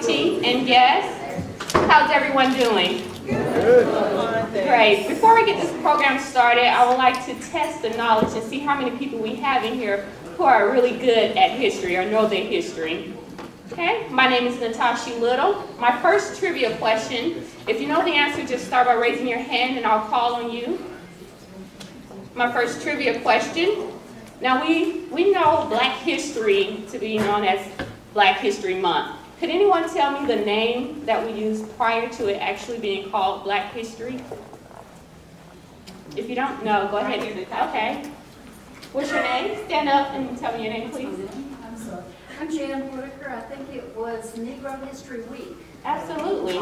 faculty, and guests. How's everyone doing? Good. Great. Before we get this program started, I would like to test the knowledge and see how many people we have in here who are really good at history or know their history. Okay, my name is Natasha Little. My first trivia question, if you know the answer, just start by raising your hand and I'll call on you. My first trivia question. Now we know Black History to be known as Black History Month. Could anyone tell me the name that we used prior to it actually being called Black History? If you don't know, go ahead. Okay. What's your name? Stand up and tell me your name, please. I'm Jan Whitaker. I think it was Negro History Week. Absolutely.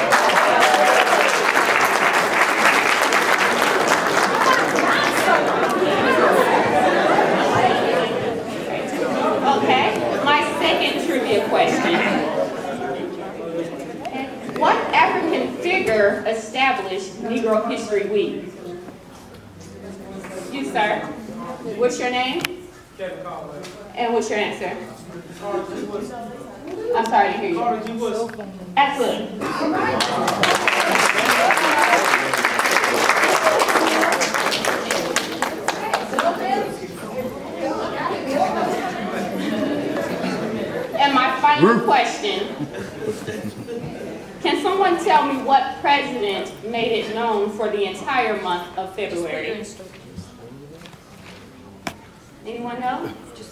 Okay, my second trivia question. What African figure established Negro History Week? You, sir. What's your name? And what's your answer? I'm sorry to hear you. Excellent. And my final question. Can someone tell me what president made it known for the entire month of February? Anyone know?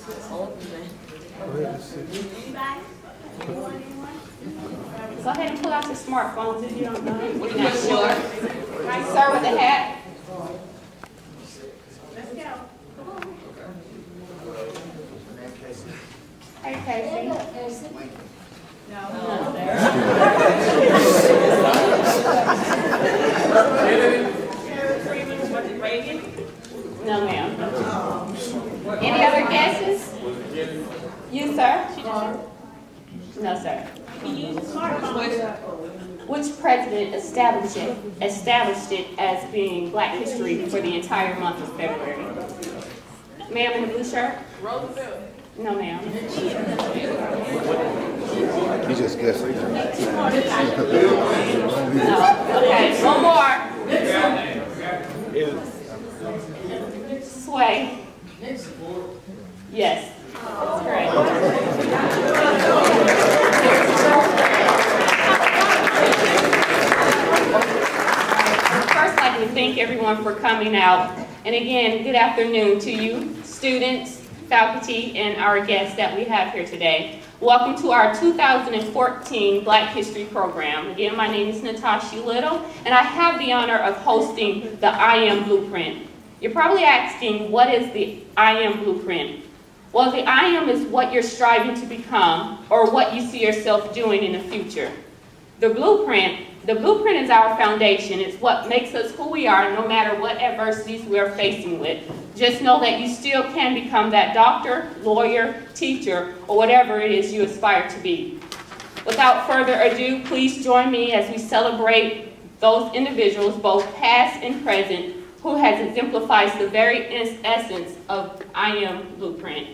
Go ahead and pull out your smartphones if you don't know. You're not sure. Right, sir, with the hat. Let's go. Hey, Casey. No. No, ma'am. Any other guesses? You, sir? No, sir. Which president established it as being Black History for the entire month of February? Ma'am in the blue shirt? Roosevelt. No, ma'am. You just guessed. No. Okay, one more. Sway. Yes. That's correct. First, I'd like to thank everyone for coming out. And again, good afternoon to you, students, faculty, and our guests that we have here today. Welcome to our 2014 Black History program. Again, my name is Natasha Little, and I have the honor of hosting the I Am Bluprint. You're probably asking, what is the I Am Bluprint? Well, the I Am is what you're striving to become or what you see yourself doing in the future. The blueprint is our foundation. It's what makes us who we are no matter what adversities we're facing with. Just know that you still can become that doctor, lawyer, teacher, or whatever it is you aspire to be. Without further ado, please join me as we celebrate those individuals, both past and present, who has exemplified the very essence of I Am Bluprint.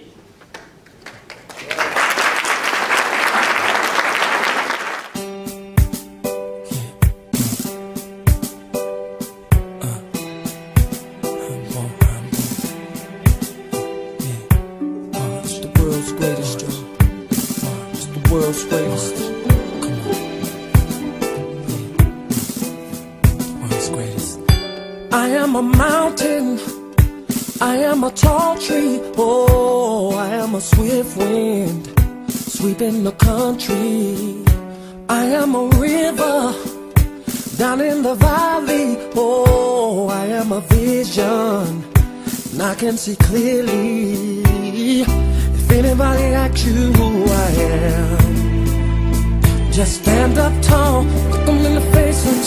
World's greatest. World's greatest. I am a mountain. I am a tall tree. Oh, I am a swift wind sweeping the country. I am a river down in the valley. Oh, I am a vision and I can see clearly. If anybody asks you who I am, just stand up tall, look them in the face and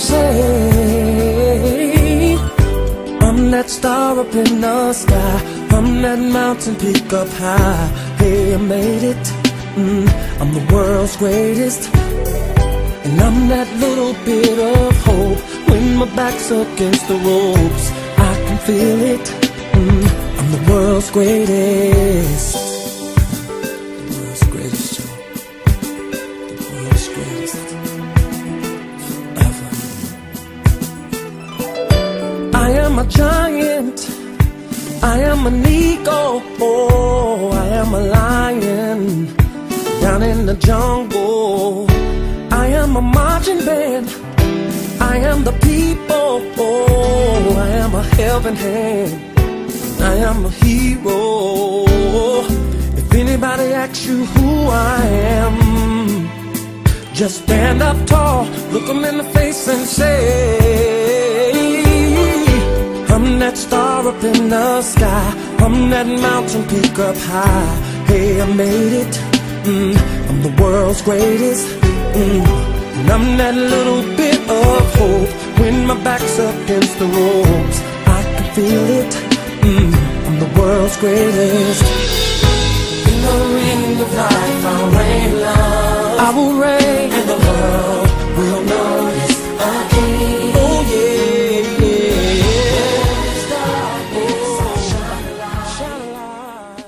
say, I'm that star up in the sky, I'm that mountain peak up high. Hey, I made it, I'm the world's greatest. And I'm that little bit of hope. When my back's against the ropes, I can feel it, I'm the world's greatest. The world's greatest, Joe. The world's greatest. am a giant. I am an eagle. Oh, I am a lion down in the jungle. I am a marching band. I am the people. Oh, I am a helping hand. I am a hero. If anybody asks you who I am, just stand up tall, look them in the face and say, I'm that star up in the sky, I'm that mountain peak up high. Hey, I made it, I'm the world's greatest, and I'm that little bit of hope. When my back's up against the ropes, I can feel it, I'm the world's greatest. In the ring of life, I'll reign love, I will reign, and the world will notice again. Oh yeah, yeah. Darkness, I'll shine a light, shine a light.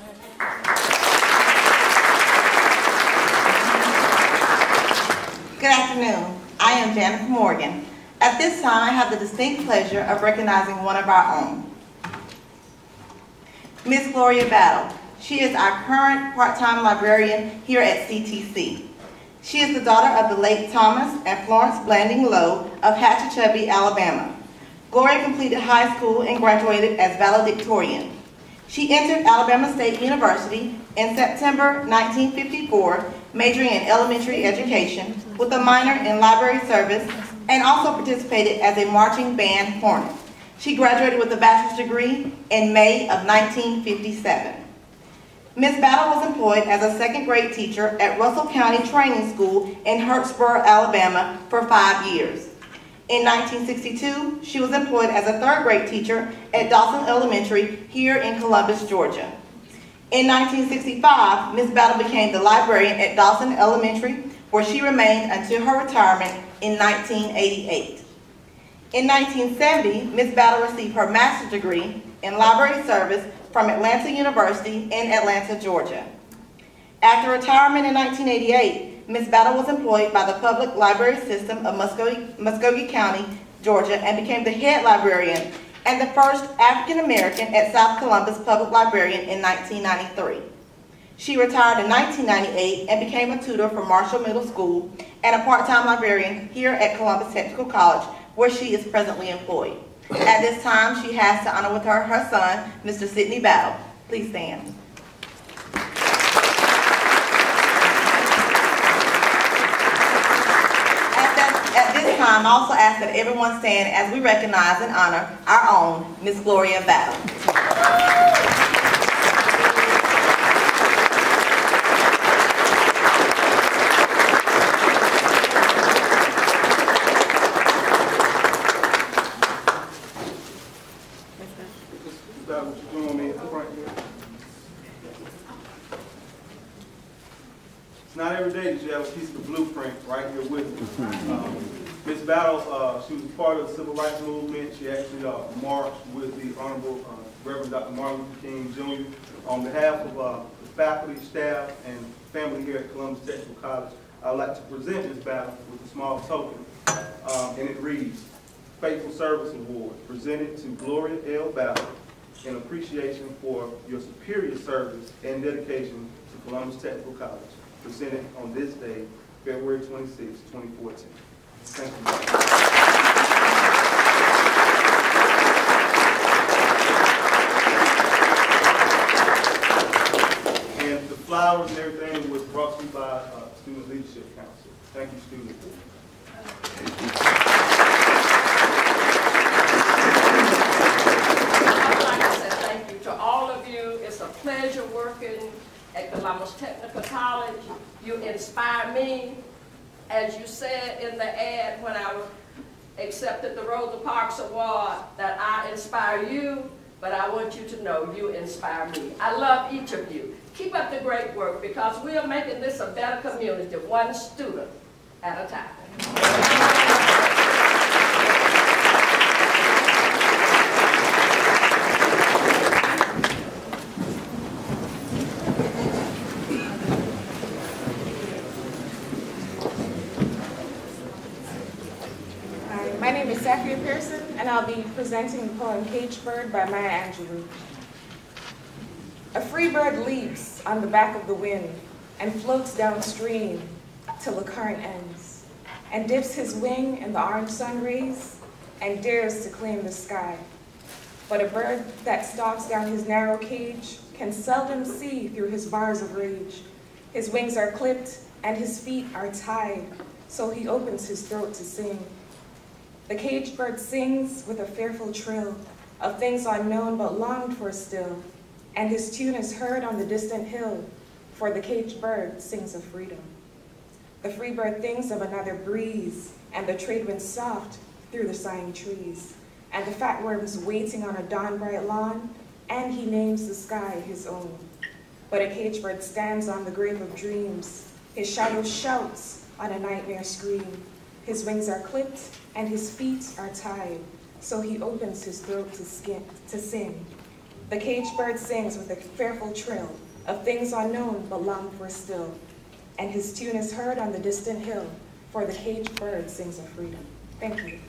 Good afternoon. I am Janice Morgan. At this time, I have the distinct pleasure of recognizing one of our own, Miss Gloria Battle. She is our current part-time librarian here at CTC. She is the daughter of the late Thomas and Florence Blanding Lowe of Hatchachubby, Alabama. Gloria completed high school and graduated as valedictorian. She entered Alabama State University in September 1954, majoring in elementary education with a minor in library service, and also participated as a marching band hornet. She graduated with a bachelor's degree in May of 1957. Ms. Battle was employed as a second grade teacher at Russell County Training School in Hurtsboro, Alabama for 5 years. In 1962, she was employed as a third grade teacher at Dawson Elementary here in Columbus, Georgia. In 1965, Ms. Battle became the librarian at Dawson Elementary, where she remained until her retirement in 1988. In 1970, Ms. Battle received her master's degree in library service from Atlanta University in Atlanta, Georgia. After retirement in 1988, Ms. Battle was employed by the Public Library System of Muskogee County, Georgia, and became the head librarian and the first African American at South Columbus Public Librarian in 1993. She retired in 1998 and became a tutor for Marshall Middle School and a part-time librarian here at Columbus Technical College, where she is presently employed. At this time, she has to honor with her son, Mr. Sidney Battle. Please stand. At this time, I also ask that everyone stand as we recognize and honor our own Miss Gloria Battle. Not every day that you have a piece of the blueprint right here with you. Ms. Battle, she was part of the civil rights movement. She actually marched with the Honorable Reverend Dr. Martin Luther King Jr. On behalf of the faculty, staff, and family here at Columbus Technical College, I would like to present Ms. Battle with a small token. And it reads, Faithful Service Award, presented to Gloria L. Battle in appreciation for your superior service and dedication to Columbus Technical College, presented on this day, February 26, 2014. Thank you. And the flowers and everything was brought to you by Student Leadership Council. Thank you, students. I'd like to say thank you to all of you. It's a pleasure working at Columbus Technical College. You inspire me. As you said in the ad when I accepted the Rosa Parks Award, that I inspire you, but I want you to know you inspire me. I love each of you. Keep up the great work because we are making this a better community, one student at a time. My name is Safia Pearson, and I'll be presenting the poem Caged Bird by Maya Angelou. A free bird leaps on the back of the wind and floats downstream till the current ends, and dips his wing in the orange sun rays and dares to claim the sky. But a bird that stalks down his narrow cage can seldom see through his bars of rage. His wings are clipped and his feet are tied, so he opens his throat to sing. The caged bird sings with a fearful trill of things unknown but longed for still, and his tune is heard on the distant hill, for the caged bird sings of freedom. The free bird thinks of another breeze, and the trade wind soft through the sighing trees, and the fat worms waiting on a dawn-bright lawn, and he names the sky his own. But a caged bird stands on the grave of dreams, his shadow shouts on a nightmare scream. His wings are clipped and his feet are tied, so he opens his throat to sing. The caged bird sings with a fearful trill of things unknown but longed for still, and his tune is heard on the distant hill, for the caged bird sings of freedom. Thank you.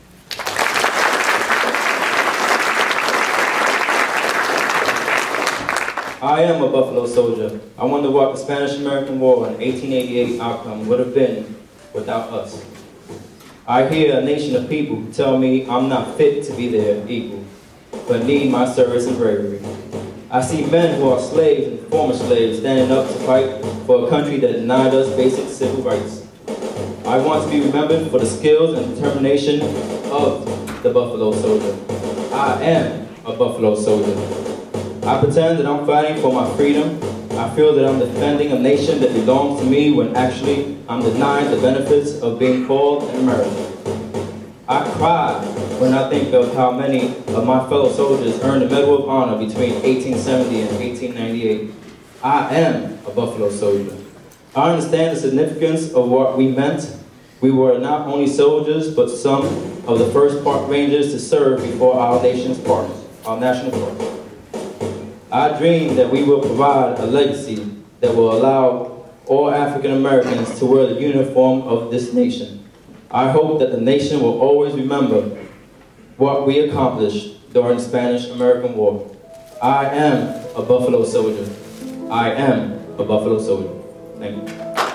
I am a Buffalo soldier. I wonder what the Spanish-American War and 1888 outcome would have been without us. I hear a nation of people who tell me I'm not fit to be their equal, but need my service and bravery. I see men who are slaves and former slaves standing up to fight for a country that denied us basic civil rights. I want to be remembered for the skills and determination of the Buffalo soldier. I am a Buffalo soldier. I pretend that I'm fighting for my freedom. I feel that I'm defending a nation that belongs to me when actually I'm denied the benefits of being called an American. I cry when I think of how many of my fellow soldiers earned the Medal of Honor between 1870 and 1898. I am a Buffalo soldier. I understand the significance of what we meant. We were not only soldiers, but some of the first park rangers to serve before our nation's parks, our national parks. I dream that we will provide a legacy that will allow all African Americans to wear the uniform of this nation. I hope that the nation will always remember what we accomplished during the Spanish-American War. I am a Buffalo soldier. I am a Buffalo soldier. Thank you.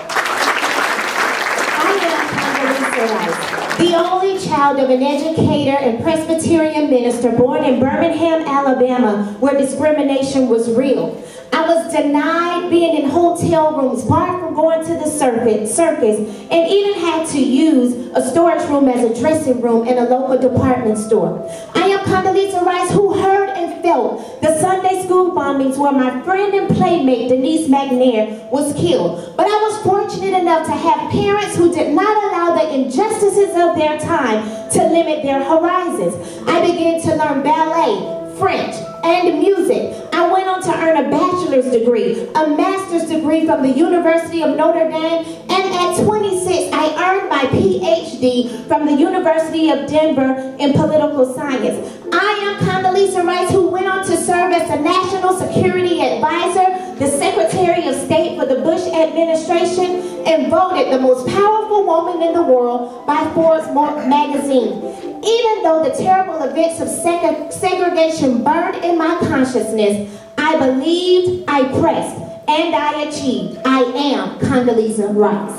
The only child of an educator and Presbyterian minister born in Birmingham, Alabama, where discrimination was real. I was denied being in hotel rooms, barred from going to the circus, and even had to use a storage room as a dressing room in a local department store. I am Condoleezza Rice, who heard and felt the Sunday school bombings where my friend and playmate Denise McNair was killed. But I was fortunate enough to have parents who did not allow the injustices of their time to limit their horizons. I began to learn ballet, French, and music. I went on to earn a bachelor's degree, a master's degree from the University of Notre Dame, and at 26, I earned my PhD from the University of Denver in political science. I am Condoleezza Rice, who went on to serve as the National Security Advisor, the Secretary of State for the Bush administration, and voted the most powerful woman in the world by Forbes magazine. Even though the terrible events of segregation burned in my consciousness, I believed, I pressed, and I achieved. I am Condoleezza Rice.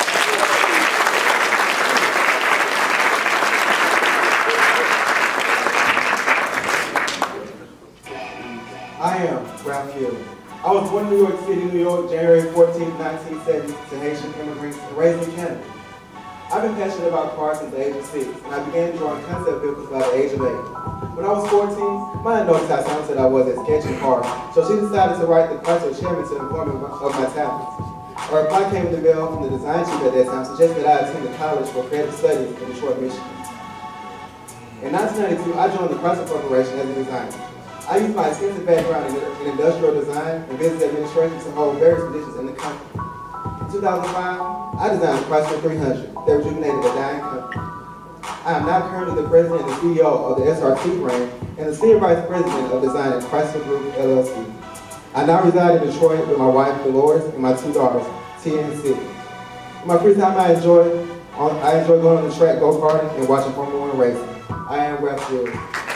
I am Ralph Hill. I was born in New York City, New York, January 14, 1970, to Haitian immigrants and raised in Canada. I've been passionate about cars since the age of 6, and I began drawing concept vehicles by the age of 8. When I was 14, Maya noticed how talented I was at sketching cars, so she decided to write the Chrysler Chairman to inform me of my talents. A reply came in the mail from the design chief at that time, suggesting that I attend college for creative studies in Detroit, Michigan. In 1992, I joined the Chrysler Corporation as a designer. I used my extensive background in industrial design and business administration to hold various positions in the company. In 2005, I designed the Chrysler 300 that rejuvenated a dying company. I am now currently the president and CEO of the SRT brand and the senior vice president of design at Chrysler Group, LLC. I now reside in Detroit with my wife, Dolores, and my 2 daughters, Tia and Sid. In my free time, I enjoy I enjoy going on the track, go-karting, and watching Formula 1 racing. I am Ralph Field.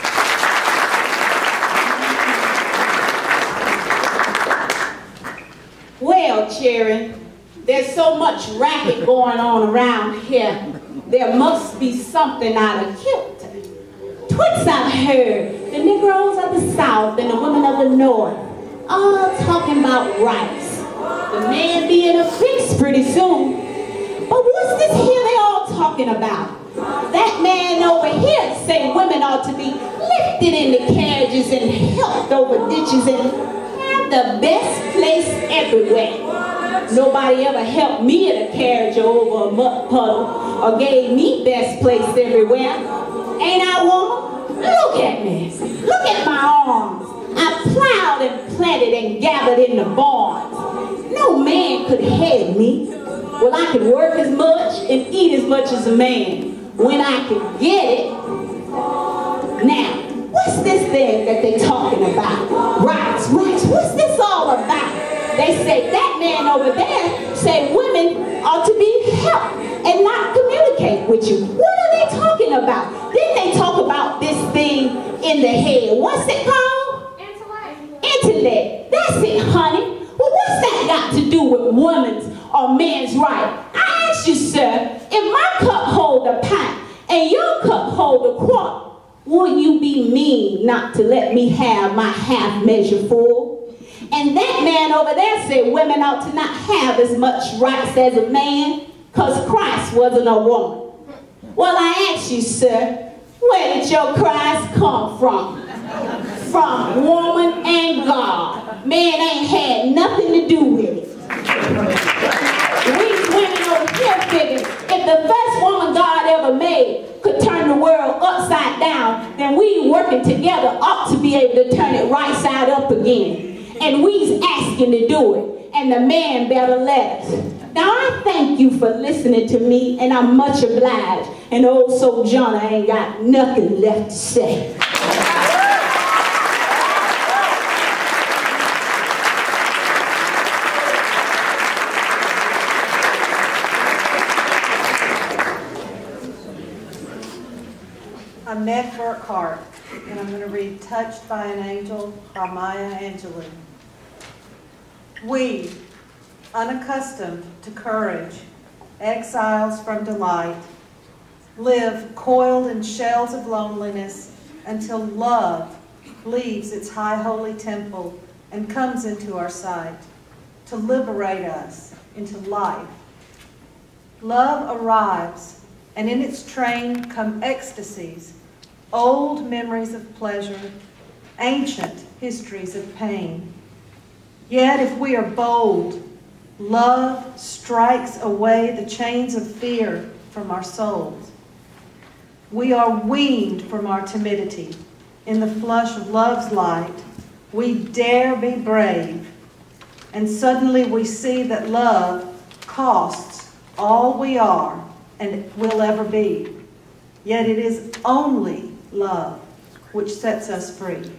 Well, Cherry, there's so much racket going on around here. There must be something out of kilter. Twice I've heard the Negroes of the South and the women of the North all talking about rights. The man be in a fix pretty soon. But what's this here they all talking about? That man over here say women ought to be lifted in the carriages and helped over ditches and have the best place everywhere. Nobody ever helped me in a carriage over a mud puddle or gave me best place everywhere. Ain't I, woman? Look at me. Look at my arms. I plowed and planted and gathered in the barns. No man could head me. Well, I could work as much and eat as much as a man when I could get it. Now, what's this thing that they talking about? Rights, rights, what's this all about? They say that man over there say women ought to be helped and not communicate with you. What are they talking about? Didn't they talk about this thing in the head? What's it called? Intellect. Intellect. That's it, honey. Well, what's that got to do with women's or men's right? I ask you, sir, if my cup hold a pint and your cup hold a quart, will you be mean not to let me have my half measure full? And that man over there said women ought to not have as much rights as a man because Christ wasn't a woman. Well, I ask you, sir, where did your Christ come from? From woman and God. Man ain't had nothing to do with it. We women over here figure if the first woman God ever made could turn the world upside down, then we working together ought to be able to turn it right side up again. And we's asking to do it, and the man better let us. Now I thank you for listening to me, and I'm much obliged. And old Sojourner ain't got nothing left to say. I'm Ned Burkhart, and I'm going to read Touched by an Angel by Maya Angelou. We, unaccustomed to courage, exiles from delight, live coiled in shells of loneliness until love leaves its high holy temple and comes into our sight to liberate us into life. Love arrives, and in its train come ecstasies, old memories of pleasure, ancient histories of pain. Yet if we are bold, love strikes away the chains of fear from our souls. We are weaned from our timidity. In the flush of love's light, we dare be brave. And suddenly we see that love costs all we are and will ever be. Yet it is only love which sets us free.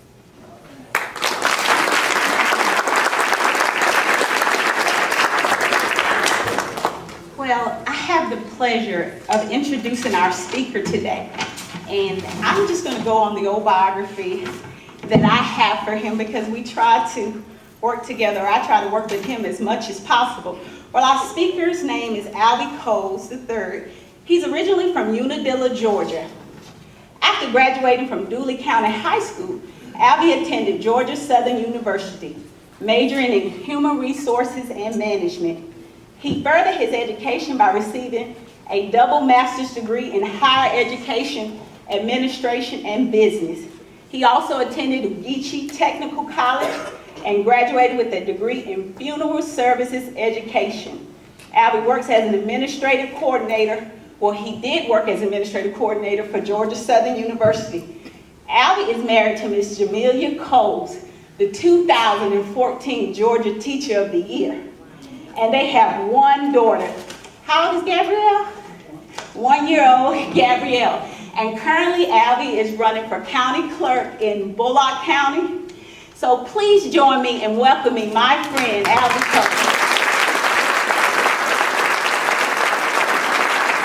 Well, I have the pleasure of introducing our speaker today. And I'm just going to go on the old biography that I have for him because we try to work together. I try to work with him as much as possible. Well, our speaker's name is Albie Coles III. He's originally from Unadilla, Georgia. After graduating from Dooley County High School, Albie attended Georgia Southern University, majoring in human resources and management. He furthered his education by receiving a double master's degree in higher education, administration, and business. He also attended Ugeechee Technical College and graduated with a degree in funeral services education. Albie works as an administrative coordinator. Well, he did work as administrative coordinator for Georgia Southern University. Albie is married to Ms. Jamelia Coles, the 2014 Georgia Teacher of the Year. And they have one daughter. How old is Gabrielle? 1-year-old Gabrielle. And currently Albie is running for county clerk in Bullock County. So please join me in welcoming my friend Albie Coles.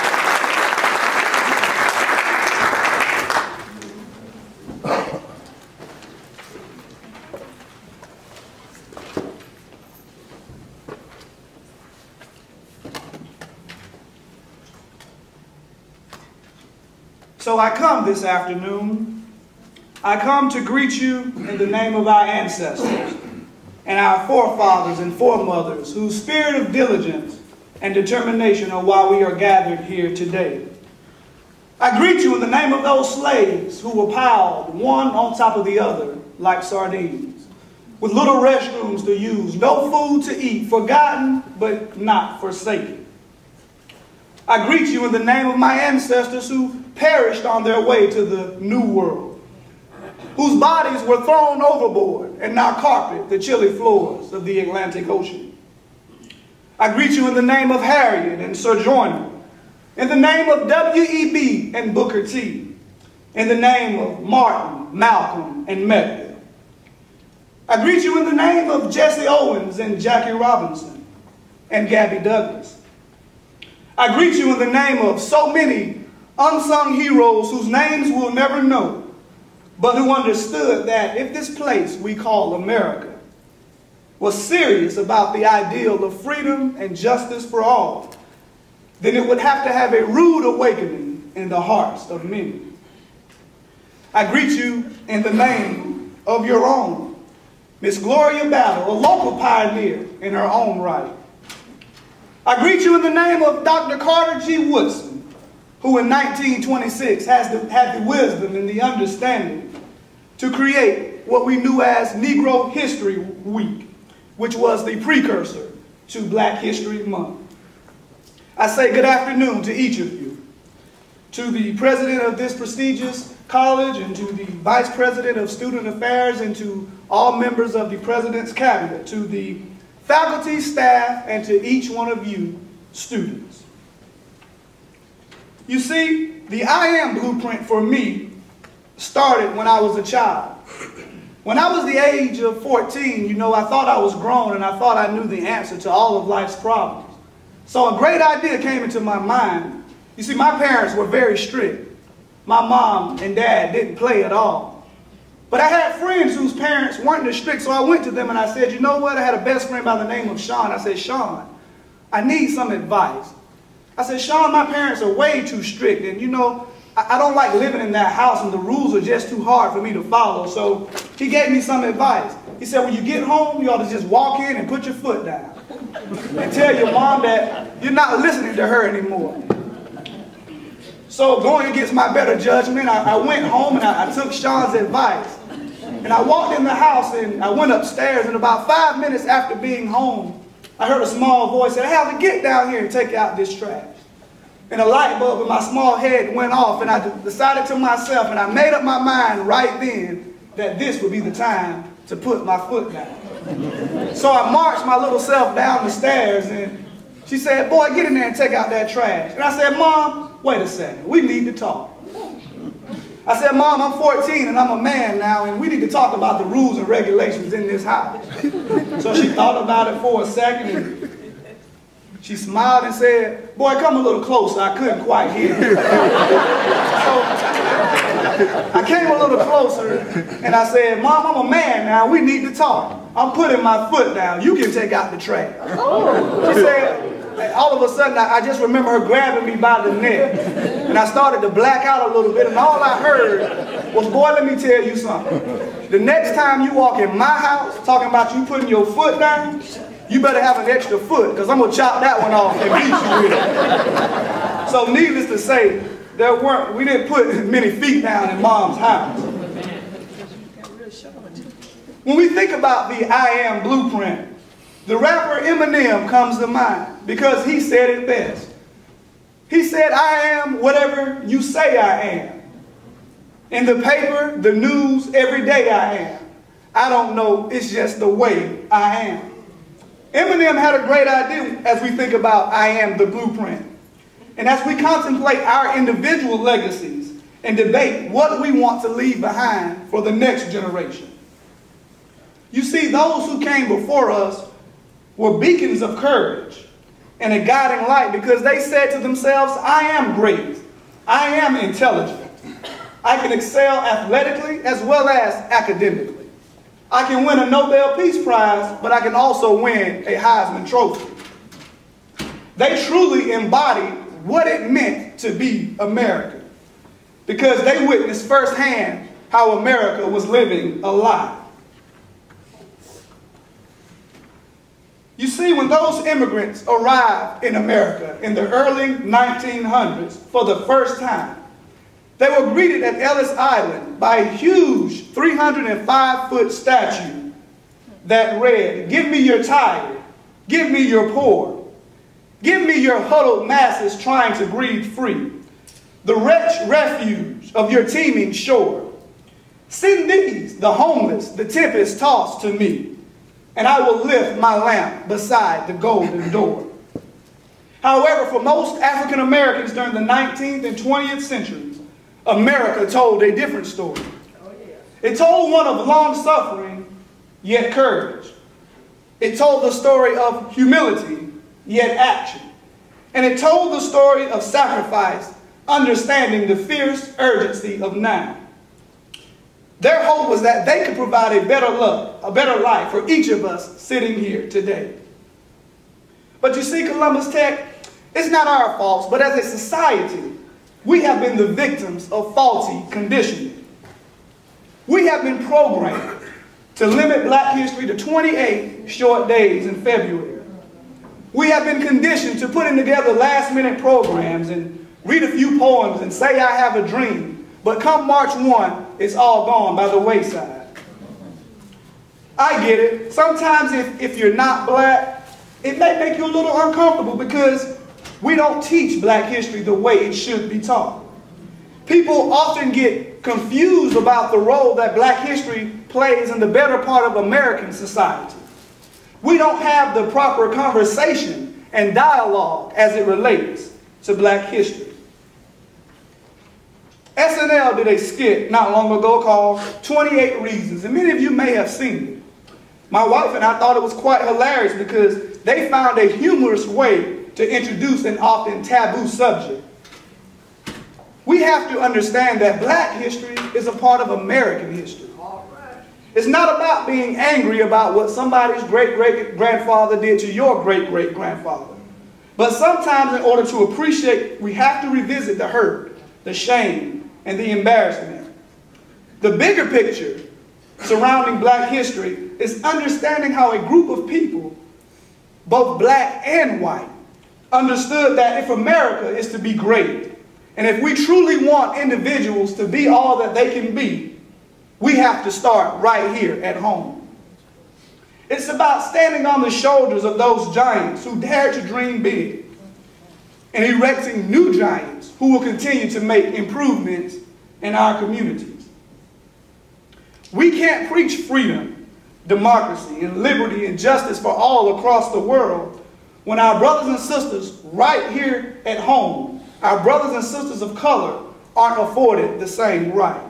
So I come this afternoon. I come to greet you in the name of our ancestors and our forefathers and foremothers whose spirit of diligence and determination are why we are gathered here today. I greet you in the name of those slaves who were piled one on top of the other like sardines, with little restrooms to use, no food to eat, forgotten but not forsaken. I greet you in the name of my ancestors who perished on their way to the New World, whose bodies were thrown overboard and now carpet the chilly floors of the Atlantic Ocean. I greet you in the name of Harriet and Sojourner, in the name of W.E.B. and Booker T, in the name of Martin, Malcolm, and Medgar. I greet you in the name of Jesse Owens and Jackie Robinson and Gabby Douglas. I greet you in the name of so many unsung heroes whose names we'll never know, but who understood that if this place we call America was serious about the ideal of freedom and justice for all, then it would have to have a rude awakening in the hearts of many. I greet you in the name of your own, Miss Gloria Battle, a local pioneer in her own right. I greet you in the name of Dr. Carter G. Woodson, who in 1926 had the wisdom and the understanding to create what we knew as Negro History Week, which was the precursor to Black History Month. I say good afternoon to each of you, to the president of this prestigious college and to the vice president of student affairs and to all members of the president's cabinet, to the faculty, staff, and to each one of you students. You see, the I Am Blueprint for me started when I was a child. When I was the age of 14, you know, I thought I was grown and I thought I knew the answer to all of life's problems. So a great idea came into my mind. You see, my parents were very strict. My mom and dad didn't play at all. But I had friends whose parents weren't as strict, so I went to them and I said, you know what? I had a best friend by the name of Sean. I said, Sean, I need some advice. I said, Sean, my parents are way too strict, and you know, I don't like living in that house and the rules are just too hard for me to follow. So he gave me some advice. He said, when you get home, you ought to just walk in and put your foot down and tell your mom that you're not listening to her anymore. So going against my better judgment, I went home and I took Sean's advice. And I walked in the house and I went upstairs, and about 5 minutes after being home, I heard a small voice say, "Hey, get down here and take out this trash." And a light bulb in my small head went off, and I decided to myself, and I made up my mind right then that this would be the time to put my foot down. So I marched my little self down the stairs, and she said, "Boy, get in there and take out that trash." And I said, "Mom, wait a second, we need to talk." I said, "Mom, I'm 14 and I'm a man now, and we need to talk about the rules and regulations in this house." So she thought about it for a second, and she smiled and said, "Boy, come a little closer." I couldn't quite hear her. So I came a little closer and I said, "Mom, I'm a man now, we need to talk. I'm putting my foot down. You can take out the trash." She said, all of a sudden, I just remember her grabbing me by the neck. And I started to black out a little bit, and all I heard was, "Boy, let me tell you something. The next time you walk in my house talking about you putting your foot down, you better have an extra foot, because I'm going to chop that one off and beat you with it." So needless to say, we didn't put many feet down in Mom's house. When we think about the I Am Blueprint, the rapper Eminem comes to mind because he said it best. He said, "I am whatever you say I am. In the paper, the news, every day I am. I don't know, it's just the way I am." Eminem had a great idea as we think about I Am the Blueprint. And as we contemplate our individual legacies and debate what we want to leave behind for the next generation. You see, those who came before us were beacons of courage and a guiding light because they said to themselves, "I am great. I am intelligent. I can excel athletically as well as academically. I can win a Nobel Peace Prize, but I can also win a Heisman Trophy." They truly embodied what it meant to be American. because they witnessed firsthand how America was living a lie. You see, when those immigrants arrived in America in the early 1900s for the first time, they were greeted at Ellis Island by a huge 305-foot statue that read, "Give me your tired, give me your poor, give me your huddled masses trying to breathe free, the wretched refuge of your teeming shore. Send these, the homeless, the tempest tossed to me, and I will lift my lamp beside the golden door." However, for most African Americans during the 19th and 20th centuries, America told a different story. It told one of long-suffering, yet courage. It told the story of humility, yet action. And it told the story of sacrifice, understanding the fierce urgency of now. Their hope was that they could provide a better life for each of us sitting here today. But you see, Columbus Tech, it's not our faults, but as a society, we have been the victims of faulty conditioning. We have been programmed to limit Black history to 28 short days in February. We have been conditioned to putting together last-minute programs and read a few poems and say I have a dream, but come March 1, it's all gone by the wayside. I get it. Sometimes if you're not Black, it may make you a little uncomfortable because we don't teach Black history the way it should be taught. People often get confused about the role that Black history plays in the better part of American society. We don't have the proper conversation and dialogue as it relates to Black history. SNL did a skit not long ago called 28 Reasons, and many of you may have seen it. My wife and I thought it was quite hilarious because they found a humorous way to introduce an often taboo subject. We have to understand that Black history is a part of American history. It's not about being angry about what somebody's great-great-grandfather did to your great-great-grandfather. But sometimes in order to appreciate, we have to revisit the hurt, the shame, and the embarrassment. The bigger picture surrounding Black history is understanding how a group of people, both Black and white, understood that if America is to be great, and if we truly want individuals to be all that they can be, we have to start right here at home. It's about standing on the shoulders of those giants who dare to dream big and erecting new giants who will continue to make improvements in our communities. We can't preach freedom, democracy, and liberty and justice for all across the world when our brothers and sisters right here at home, our brothers and sisters of color, aren't afforded the same rights.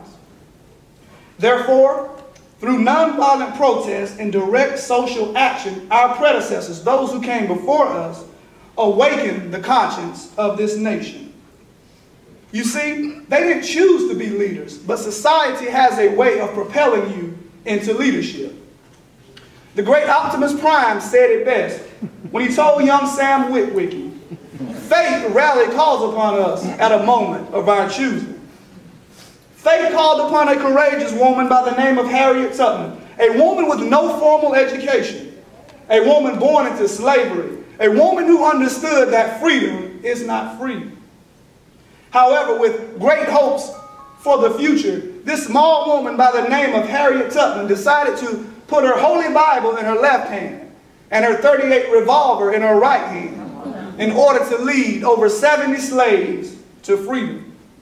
Therefore, through nonviolent protest and direct social action, our predecessors, those who came before us, awakened the conscience of this nation. You see, they didn't choose to be leaders, but society has a way of propelling you into leadership. The great Optimus Prime said it best when he told young Sam Witwicky, "Fate rarely calls upon us at a moment of our choosing." Fate called upon a courageous woman by the name of Harriet Tubman, a woman with no formal education, a woman born into slavery, a woman who understood that freedom is not free. However, with great hopes for the future, this small woman by the name of Harriet Tubman decided to put her Holy Bible in her left hand and her .38 revolver in her right hand in order to lead over 70 slaves to freedom.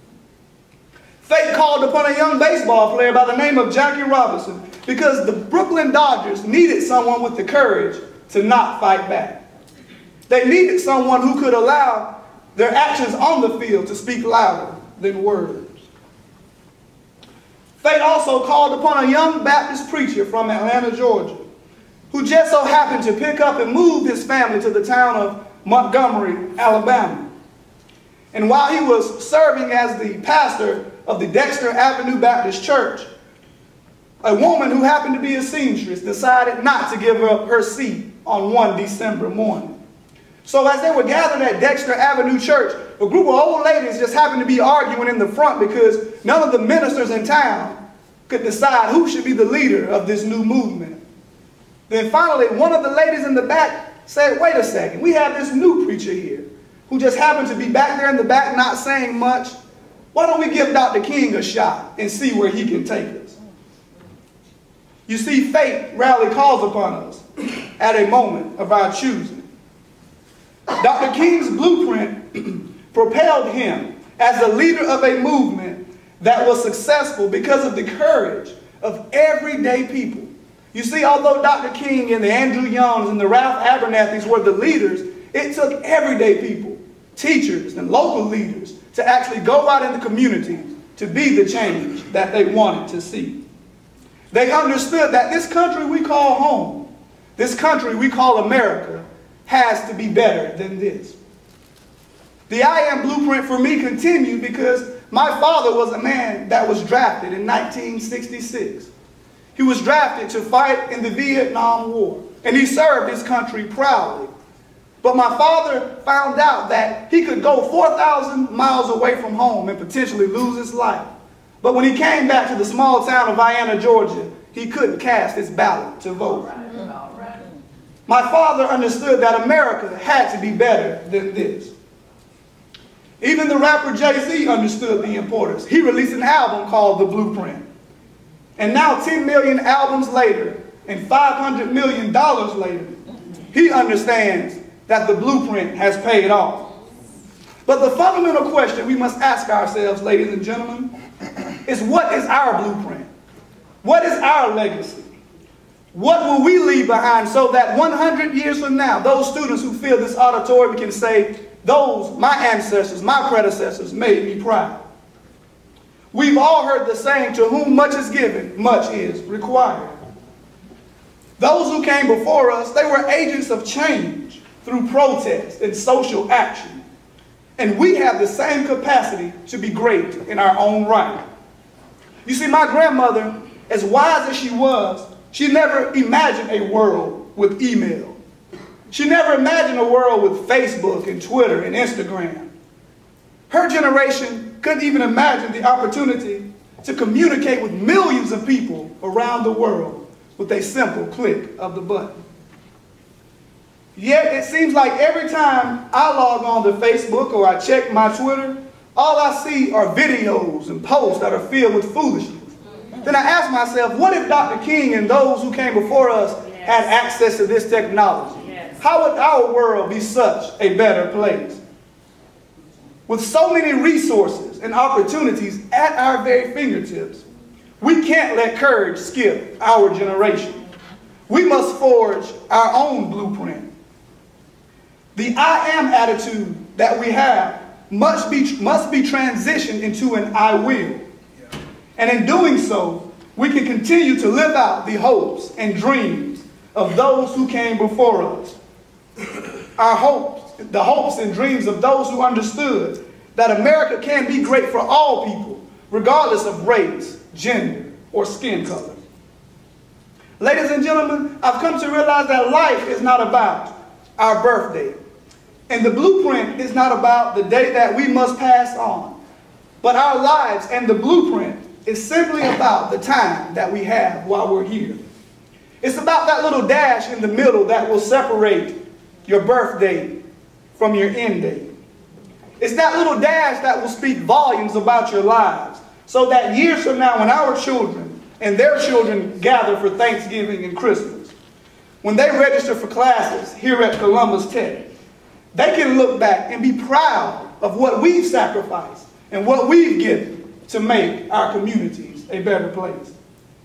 Fate called upon a young baseball player by the name of Jackie Robinson because the Brooklyn Dodgers needed someone with the courage to not fight back. They needed someone who could allow their actions on the field to speak louder than words. Fate also called upon a young Baptist preacher from Atlanta, Georgia, who just so happened to pick up and move his family to the town of Montgomery, Alabama. And while he was serving as the pastor of the Dexter Avenue Baptist Church, a woman who happened to be a seamstress decided not to give up her seat on one December morning. So as they were gathered at Dexter Avenue Church, a group of old ladies just happened to be arguing in the front because none of the ministers in town could decide who should be the leader of this new movement. Then finally, one of the ladies in the back said, wait a second, we have this new preacher here who just happened to be back there in the back not saying much. Why don't we give Dr. King a shot and see where he can take us? You see, fate rarely calls upon us at a moment of our choosing. Dr. King's blueprint propelled him as the leader of a movement that was successful because of the courage of everyday people. You see, although Dr. King and the Andrew Youngs and the Ralph Abernathy's were the leaders, it took everyday people, teachers and local leaders, to actually go out in the communities to be the change that they wanted to see. They understood that this country we call home, this country we call America, has to be better than this. The I Am Blueprint for me continued because my father was a man that was drafted in 1966. He was drafted to fight in the Vietnam War, and he served his country proudly. But my father found out that he could go 4,000 miles away from home and potentially lose his life. But when he came back to the small town of Vienna, Georgia, he couldn't cast his ballot to vote. My father understood that America had to be better than this. Even the rapper Jay-Z understood the importance. He released an album called The Blueprint. And now 10 million albums later and $500 million later, he understands that the blueprint has paid off. But the fundamental question we must ask ourselves, ladies and gentlemen, is what is our blueprint? What is our legacy? What will we leave behind so that 100 years from now, those students who fill this auditorium can say, those, my ancestors, my predecessors, made me proud. We've all heard the saying, to whom much is given, much is required. Those who came before us, they were agents of change through protest and social action. And we have the same capacity to be great in our own right. You see, my grandmother, as wise as she was, she never imagined a world with email. She never imagined a world with Facebook and Twitter and Instagram. Her generation couldn't even imagine the opportunity to communicate with millions of people around the world with a simple click of the button. Yet it seems like every time I log on to Facebook or I check my Twitter, all I see are videos and posts that are filled with foolishness. Then I ask myself, what if Dr. King and those who came before us had access to this technology? How would our world be such a better place? With so many resources and opportunities at our very fingertips, we can't let courage skip our generation. We must forge our own blueprint. The I am attitude that we have must be transitioned into an I will. And in doing so, we can continue to live out the hopes and dreams of those who came before us. Our hopes, the hopes and dreams of those who understood that America can be great for all people, regardless of race, gender, or skin color. Ladies and gentlemen, I've come to realize that life is not about our birthday. And the blueprint is not about the day that we must pass on. But our lives and the blueprint is simply about the time that we have while we're here. It's about that little dash in the middle that will separate your birth date from your end date. It's that little dash that will speak volumes about your lives, so that years from now, when our children and their children gather for Thanksgiving and Christmas, when they register for classes here at Columbus Tech, they can look back and be proud of what we've sacrificed and what we've given to make our communities a better place.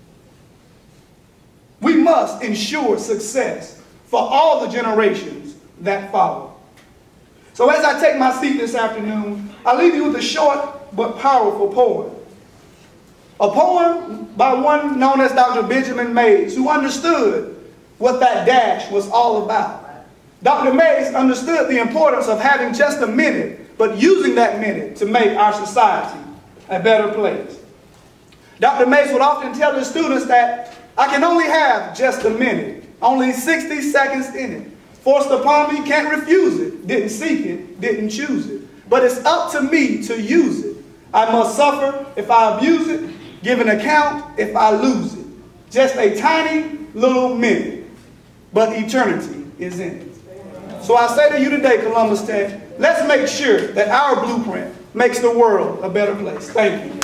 We must ensure success for all the generations that follow. So as I take my seat this afternoon, I leave you with a short but powerful poem. A poem by one known as Dr. Benjamin Mays, who understood what that dash was all about. Dr. Mays understood the importance of having just a minute, but using that minute to make our society a better place. Dr. Mays would often tell his students that I can only have just a minute, only 60 seconds in it. Forced upon me, can't refuse it. Didn't seek it, didn't choose it. but it's up to me to use it. I must suffer if I abuse it, give an account if I lose it. Just a tiny little minute, but eternity is in it. So I say to you today, Columbus Tech, let's make sure that our blueprint makes the world a better place. Thank you.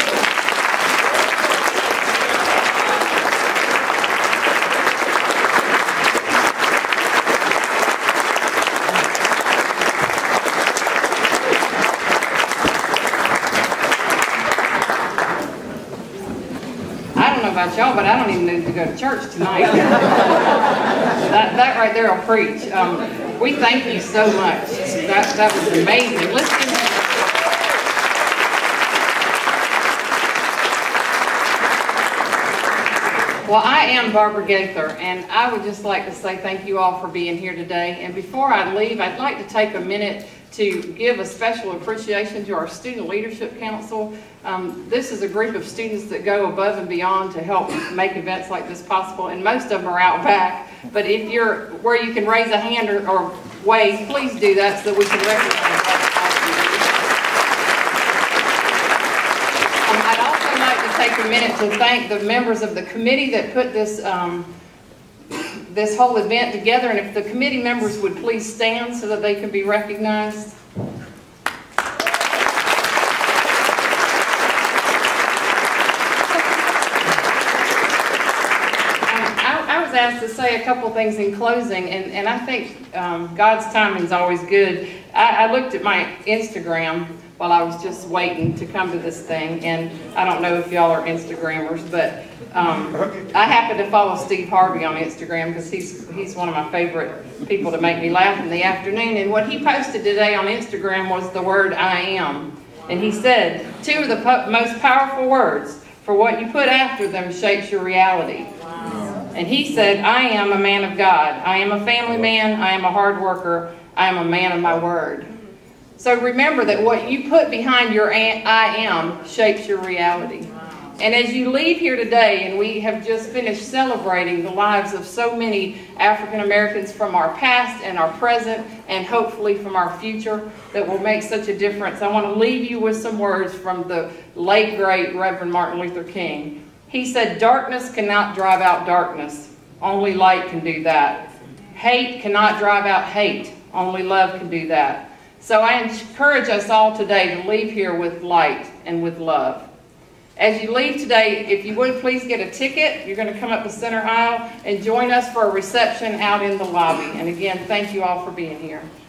About y'all, but I don't even need to go to church tonight. that right there will preach. We thank you so much. That was amazing. Let's give Well, I am Barbara Gaither, and I would just like to say thank you all for being here today. And before I leave, I'd like to take a minute to give a special appreciation to our Student Leadership Council. This is a group of students that go above and beyond to help make events like this possible, and most of them are out back. But if you're where you can raise a hand or wave, please do that so that we can recognize that. I'd also like to take a minute to thank the members of the committee that put this this whole event together, and if the committee members would please stand so that they can be recognized. I was asked to say a couple things in closing, and I think God's timing is always good. I looked at my Instagram while I was just waiting to come to this thing, and I don't know if y'all are Instagrammers, but I happen to follow Steve Harvey on Instagram because he's one of my favorite people to make me laugh in the afternoon, and what he posted today on Instagram was the word I am. And he said, 2 of the most powerful words, for what you put after them shapes your reality. Wow. And he said, I am a man of God. I am a family man. I am a hard worker. I am a man of my word. So remember that what you put behind your I am shapes your reality. And as you leave here today, and we have just finished celebrating the lives of so many African Americans from our past and our present, and hopefully from our future, that will make such a difference, I want to leave you with some words from the late, great Reverend Martin Luther King. He said, darkness cannot drive out darkness. Only light can do that. Hate cannot drive out hate. Only love can do that. So I encourage us all today to leave here with light and with love. As you leave today, if you would please get a ticket. You're going to come up the center aisle and join us for a reception out in the lobby. And again, thank you all for being here.